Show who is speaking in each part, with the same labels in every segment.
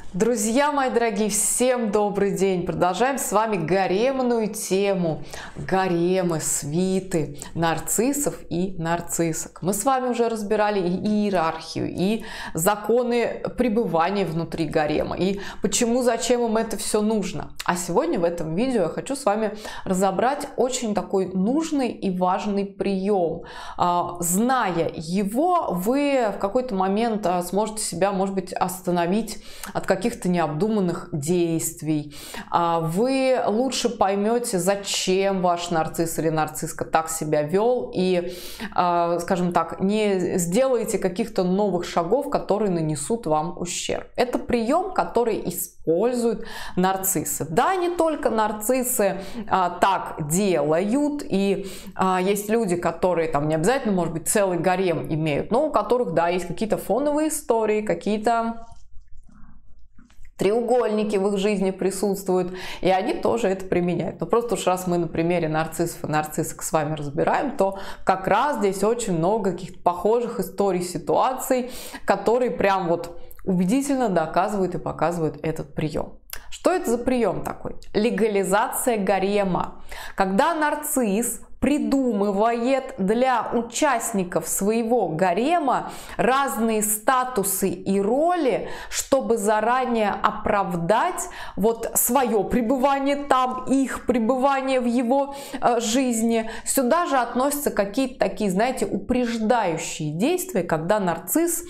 Speaker 1: Друзья мои дорогие, всем добрый день! Продолжаем с вами гаремную тему. Гаремы, свиты, нарциссов и нарциссок. Мы с вами уже разбирали и иерархию, и законы пребывания внутри гарема, и почему, зачем им это все нужно. А сегодня в этом видео я хочу с вами разобрать очень такой нужный и важный прием. Зная его, вы в какой-то момент сможете себя, может быть, остановить от каких-то необдуманных действий. Вы лучше поймете, зачем ваш нарцисс или нарцисска так себя вел, и, скажем так, не сделаете каких-то новых шагов, которые нанесут вам ущерб. Это прием, который используют нарциссы. Да, не только нарциссы так делают, и есть люди, которые там не обязательно, может быть, целый гарем имеют, но у которых, да, есть какие-то фоновые истории, какие-то треугольники в их жизни присутствуют, и они тоже это применяют. Но просто уж раз мы на примере нарциссов и нарциссок с вами разбираем, то как раз здесь очень много каких-то похожих историй, ситуаций, которые прям вот убедительно доказывают и показывают этот прием. Что это за прием такой? Легализация гарема. Когда нарцисс придумывает для участников своего гарема разные статусы и роли, чтобы заранее оправдать вот свое пребывание там, их пребывание в его жизни. Сюда же относятся какие-то такие, знаете, упреждающие действия, когда нарцисс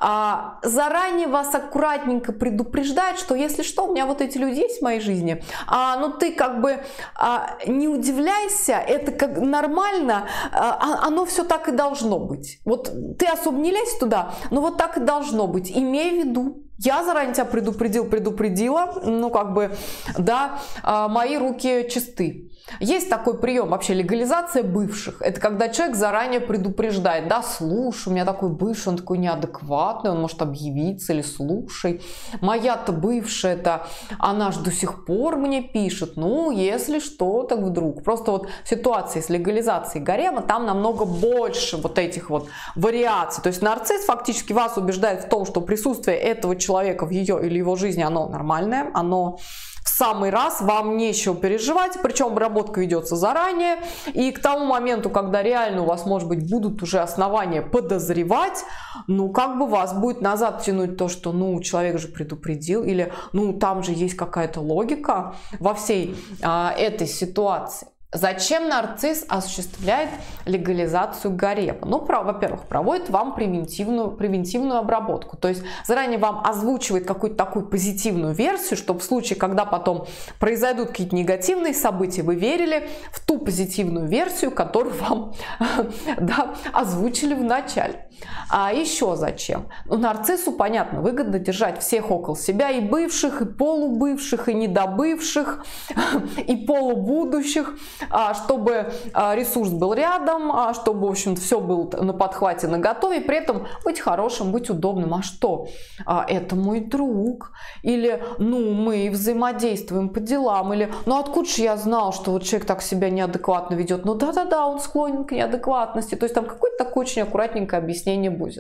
Speaker 1: заранее вас аккуратненько предупреждает, что если что, у меня вот эти люди есть в моей жизни, но ты как бы не удивляйся, это как нормально, оно все так и должно быть. Вот ты особо не лезь туда, но вот так и должно быть. Имей в виду, я заранее тебя предупредила, ну как бы, да, мои руки чисты. Есть такой прием, вообще легализация бывших. Это когда человек заранее предупреждает, да, слушай, у меня такой бывший, он такой неадекватный, он может объявиться, или слушай, моя-то бывшая-то, она ж до сих пор мне пишет, ну, если что, так вдруг. Просто вот в ситуации с легализацией гарема там намного больше вот этих вот вариаций. То есть нарцисс фактически вас убеждает в том, что присутствие этого человека в ее или его жизни, оно нормальное, оно в самый раз, вам нечего переживать, причем обработка ведется заранее, и к тому моменту, когда реально у вас, может быть, будут уже основания подозревать, ну, как бы вас будет назад тянуть то, что, ну, человек же предупредил, или, ну, там же есть какая-то логика во всей этой ситуации. Зачем нарцисс осуществляет легализацию гарема? Ну, во-первых, проводит вам превентивную обработку. То есть заранее вам озвучивает какую-то такую позитивную версию, чтобы в случае, когда потом произойдут какие-то негативные события, вы верили в ту позитивную версию, которую вам да, озвучили в начале. А еще зачем? Ну, нарциссу, понятно, выгодно держать всех около себя, и бывших, и полубывших, и недобывших, и полубудущих, чтобы ресурс был рядом, чтобы, в общем, все было на подхвате, на готове, и при этом быть хорошим, быть удобным. А что? Это мой друг. Или, ну, мы взаимодействуем по делам. Или, ну, откуда же я знал, что вот человек так себя неадекватно ведет? Ну, да-да-да, он склонен к неадекватности. То есть там какое-то такое очень аккуратненькое объяснение будет.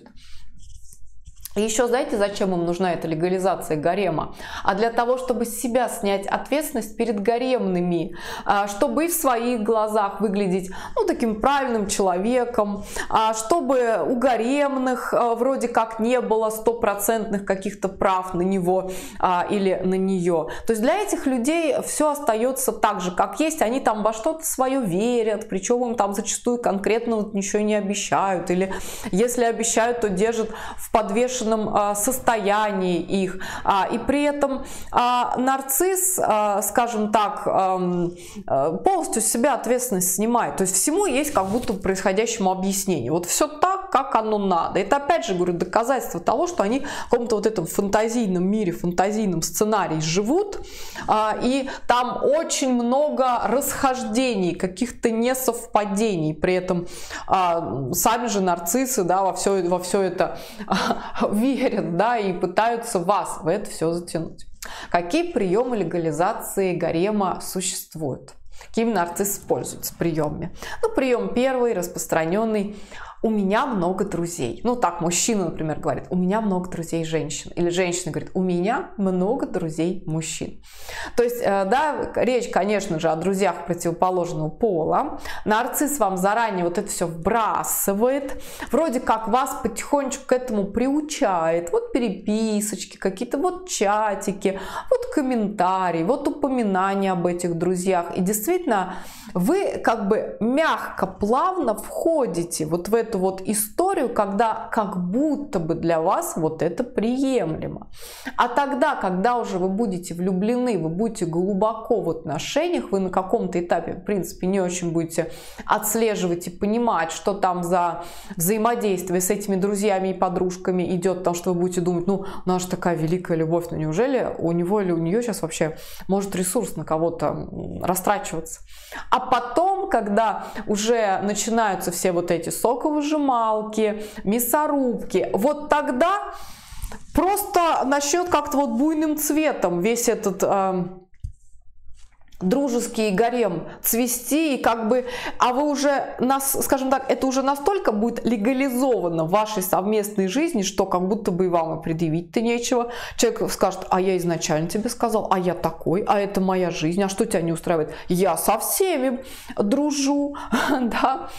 Speaker 1: И еще знаете, зачем им нужна эта легализация гарема? А для того, чтобы с себя снять ответственность перед гаремными, чтобы и в своих глазах выглядеть, ну, таким правильным человеком, чтобы у гаремных вроде как не было стопроцентных каких-то прав на него или на нее. То есть для этих людей все остается так же, как есть, они там во что-то свое верят, причем им там зачастую конкретно вот ничего не обещают, или если обещают, то держат в подвешенном состоянии их, и при этом нарцисс, скажем так, полностью с себя ответственность снимает, то есть всему есть как будто происходящему объяснение, вот все так, как оно надо. Это опять же, говорю, доказательство того, что они в каком-то вот этом фантазийном мире, фантазийном сценарии живут, и там очень много расхождений, каких-то несовпадений, при этом сами же нарциссы, да, во все это верят, да, и пытаются вас в это все затянуть. Какие приемы легализации гарема существуют? Какими нарциссы пользуются приемами? Ну, прием первый, распространенный. у меня много друзей. Ну так, мужчина, например, говорит, у меня много друзей женщин. Или женщина говорит, у меня много друзей мужчин. То есть, да, речь, конечно же, о друзьях противоположного пола. Нарцисс вам заранее вот это все вбрасывает. Вроде как вас потихонечку к этому приучает. Вот переписочки, какие-то вот чатики, вот комментарии, вот упоминания об этих друзьях. И действительно, вы как бы мягко, плавно входите вот в эту вот историю, когда как будто бы для вас вот это приемлемо. А тогда, когда уже вы будете влюблены, вы будете глубоко в отношениях, вы на каком-то этапе, в принципе, не очень будете отслеживать и понимать, что там за взаимодействие с этими друзьями и подружками идет, потому что вы будете думать, ну, у нас же такая великая любовь, ну неужели у него или у нее сейчас вообще может ресурс на кого-то растрачиваться? А потом, когда уже начинаются все вот эти соковыжималки, мясорубки, вот тогда просто начнет как-то вот буйным цветом весь этот дружеский гарем цвести, и как бы, а вы уже, скажем так, это уже настолько будет легализовано в вашей совместной жизни, что как будто бы и вам и предъявить-то нечего. Человек скажет, а я изначально тебе сказал, а я такой, а это моя жизнь, а что тебя не устраивает? Я со всеми дружу, да.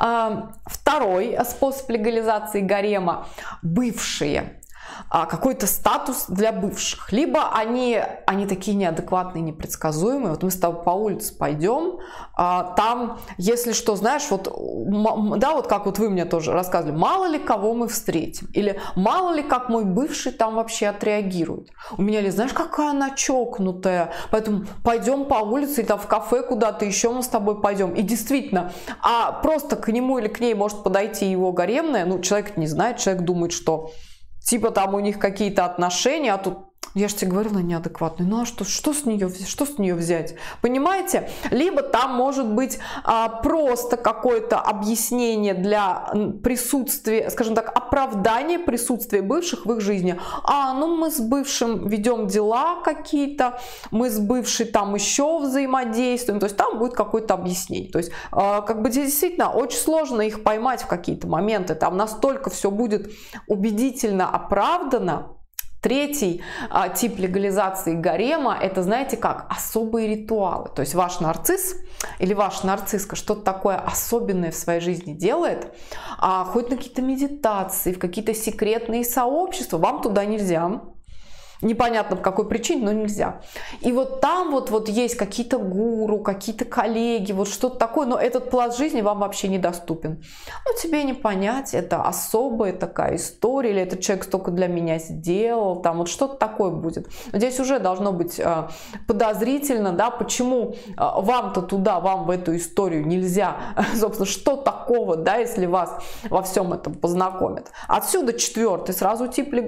Speaker 1: Второй способ легализации гарема – бывшие. Какой-то статус для бывших. Либо они такие неадекватные, непредсказуемые. Вот мы с тобой по улице пойдем, там, если что, знаешь, вот, да, вот как вот вы мне тоже рассказывали, мало ли кого мы встретим. Или мало ли как мой бывший там вообще отреагирует. У меня ли, знаешь, какая она чокнутая. Поэтому пойдем по улице, или там в кафе куда-то еще мы с тобой пойдем. И действительно, просто к нему или к ней может подойти его гаремная, ну, человек не знает, человек думает, что типа там у них какие-то отношения, а тут, я же тебе говорила, неадекватный. Ну а что с нее взять? Понимаете? Либо там может быть просто какое-то объяснение для присутствия, скажем так, оправдания присутствия бывших в их жизни. Ну мы с бывшим ведем дела какие-то, мы с бывшей там еще взаимодействуем. То есть там будет какое-то объяснение. То есть как бы действительно очень сложно их поймать в какие-то моменты. Там настолько все будет убедительно оправдано. Третий тип легализации гарема – это, знаете как, особые ритуалы. То есть ваш нарцисс или ваша нарцисска что-то такое особенное в своей жизни делает, ходит на какие-то медитации, в какие-то секретные сообщества, вам туда нельзя. Непонятно по какой причине, но нельзя. И вот там вот есть какие-то гуру, какие-то коллеги, вот что-то такое, но этот пласт жизни вам вообще недоступен. Ну, тебе не понять, это особая такая история, или этот человек столько для меня сделал, там вот что-то такое будет. Здесь уже должно быть подозрительно, да, почему вам-то туда, вам в эту историю нельзя, собственно, что такого, да, если вас во всем этом познакомят. Отсюда четвертый сразу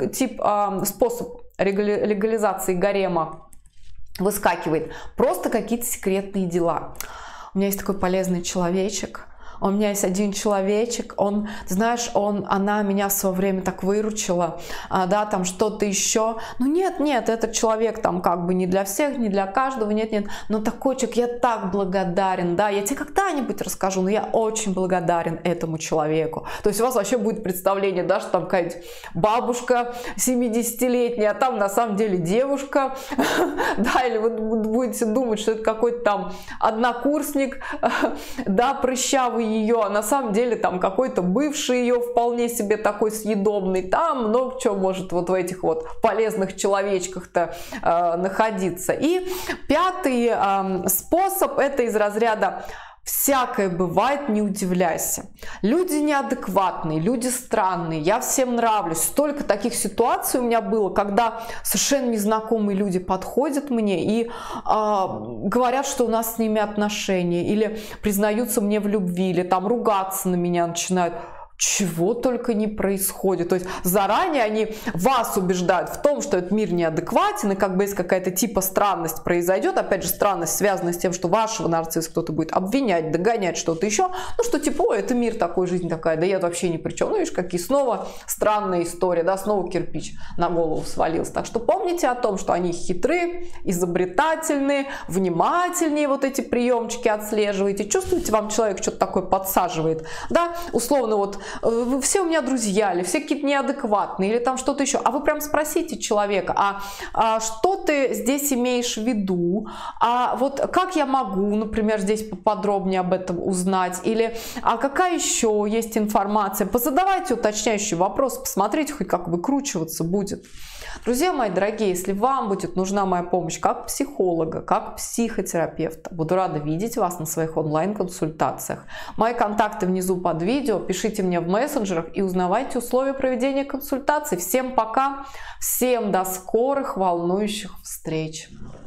Speaker 1: способ легализации гарема выскакивает. Просто какие-то секретные дела. У меня есть такой полезный человечек. У меня есть один человечек, он, ты знаешь, она меня в свое время так выручила, да, там что-то еще. Ну нет, этот человек там как бы не для всех, не для каждого, нет, но такой человек, я так благодарен, да, я тебе когда-нибудь расскажу, но я очень благодарен этому человеку. То есть у вас вообще будет представление, да, что там какая-нибудь бабушка 70-летняя, а там на самом деле девушка, да, или вы будете думать, что это какой-то там однокурсник, да, прыщавый ее, а на самом деле там какой-то бывший ее вполне себе такой съедобный, там много чего может вот в этих вот полезных человечках-то находиться. И пятый способ — это из разряда всякое бывает, не удивляйся. Люди неадекватные, люди странные, я всем нравлюсь. Столько таких ситуаций у меня было, когда совершенно незнакомые люди подходят мне и говорят, что у нас с ними отношения, или признаются мне в любви, или там ругаться на меня начинают. Чего только не происходит. То есть заранее они вас убеждают в том, что этот мир неадекватен, и как бы если какая-то типа странность произойдет, опять же странность связана с тем, что вашего нарцисса кто-то будет обвинять, догонять, что-то еще, ну что типа, ой, это мир такой, жизнь такая, да я вообще ни при чем. Ну видишь, какие снова странная история, да, снова кирпич на голову свалился. Так что помните о том, что они хитрые, изобретательные, внимательнее вот эти приемчики отслеживаете, чувствуете, вам человек что-то такое подсаживает, да, условно вот все у меня друзья, или все какие-то неадекватные, или там что-то еще. А вы прям спросите человека, что ты здесь имеешь в виду, вот как я могу, например, здесь поподробнее об этом узнать, или какая еще есть информация. Позадавайте уточняющий вопрос, посмотрите, хоть как выкручиваться будет. Друзья мои дорогие, если вам будет нужна моя помощь как психолога, как психотерапевта, буду рада видеть вас на своих онлайн-консультациях. Мои контакты внизу под видео, пишите мне в мессенджерах и узнавайте условия проведения консультаций. Всем пока, всем до скорых волнующих встреч!